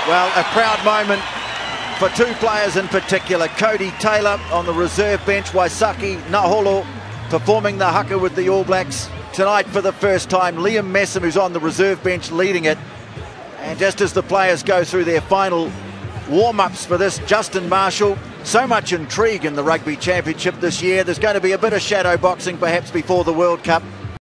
Well, a proud moment for two players in particular. Cody Taylor on the reserve bench, Waisaki Naholo performing the haka with the All Blacks tonight for the first time. Liam Messam, who's on the reserve bench, leading it. And just as the players go through their final warm-ups for this, Justin Marshall, so much intrigue in the Rugby Championship this year. There's going to be a bit of shadow boxing perhaps before the World Cup.